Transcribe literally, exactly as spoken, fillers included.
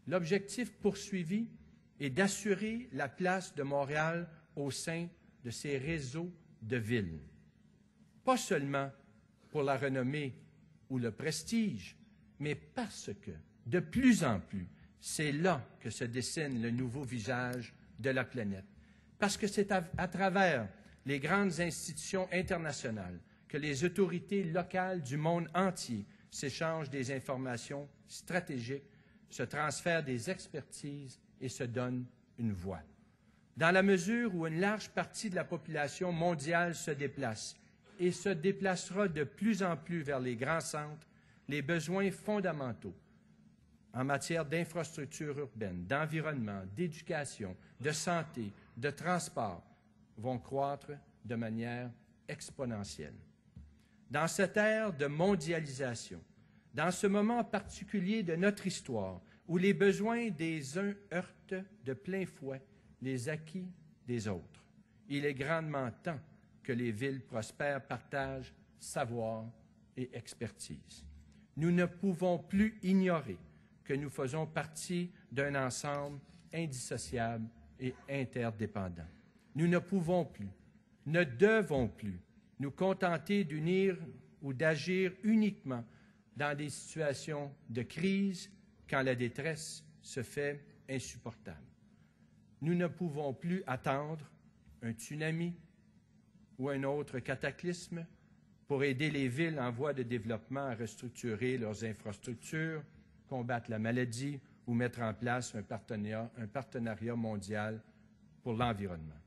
L'objectif poursuivi est d'assurer la place de Montréal au sein de ces réseaux de villes. Pas seulement pour la renommée ou le prestige, mais parce que, de plus en plus, c'est là que se dessine le nouveau visage de la planète. Parce que c'est à, à travers les grandes institutions internationales que les autorités locales du monde entier s'échangent des informations stratégiques, se transfèrent des expertises et se donnent une voix. Dans la mesure où une large partie de la population mondiale se déplace et se déplacera de plus en plus vers les grands centres, les besoins fondamentaux en matière d'infrastructures urbaines, d'environnement, d'éducation, de santé, de transport vont croître de manière exponentielle. Dans cette ère de mondialisation, dans ce moment particulier de notre histoire, où les besoins des uns heurtent de plein fouet les acquis des autres, il est grandement temps que les villes prospères partagent savoir et expertise. Nous ne pouvons plus ignorer que nous faisons partie d'un ensemble indissociable et interdépendant. Nous ne pouvons plus, ne devons plus nous contenter d'unir ou d'agir uniquement dans des situations de crise quand la détresse se fait insupportable. Nous ne pouvons plus attendre un tsunami ou un autre cataclysme pour aider les villes en voie de développement à restructurer leurs infrastructures, combattre la maladie ou mettre en place un partenariat, un partenariat mondial pour l'environnement.